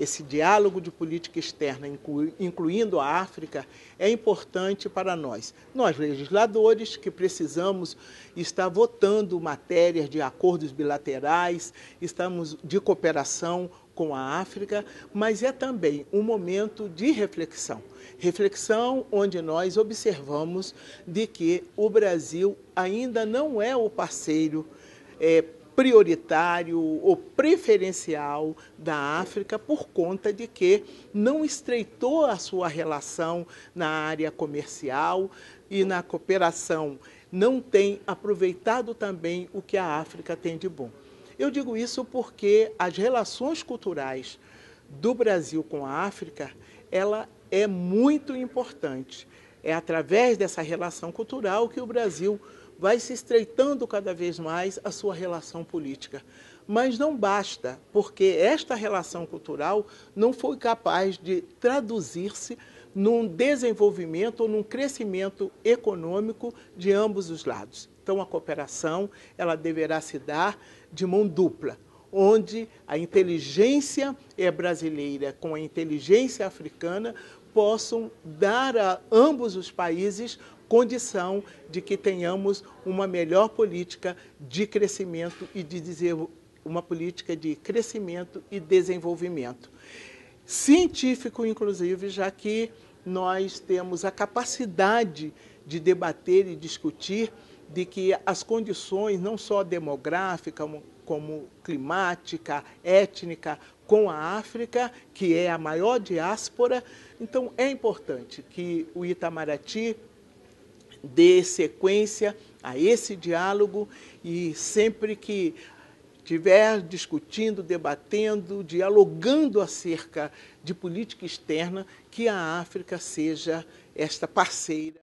esse diálogo de política externa, incluindo a África, é importante para nós. Nós, legisladores, que precisamos estar votando matérias de acordos bilaterais, estamos de cooperação com a África, mas é também um momento de reflexão. Reflexão onde nós observamos de que o Brasil ainda não é o parceiro prioritário ou preferencial da África por conta de que não estreitou a sua relação na área comercial e na cooperação, não tem aproveitado também o que a África tem de bom. Eu digo isso porque as relações culturais do Brasil com a África, ela é muito importante. É através dessa relação cultural que o Brasil vai se estreitando cada vez mais a sua relação política. Mas não basta, porque esta relação cultural não foi capaz de traduzir-se num desenvolvimento ou num crescimento econômico de ambos os lados. Então, a cooperação ela deverá se dar de mão dupla, onde a inteligência brasileira com a inteligência africana possam dar a ambos os países condição de que tenhamos uma melhor política de crescimento e uma política de crescimento e desenvolvimento. Científico, inclusive, já que nós temos a capacidade de debater e discutir de que as condições, não só demográfica, como climática, étnica, com a África, que é a maior diáspora. Então, é importante que o Itamaraty dê sequência a esse diálogo e sempre que estiver discutindo, debatendo, dialogando acerca de política externa, que a África seja esta parceira.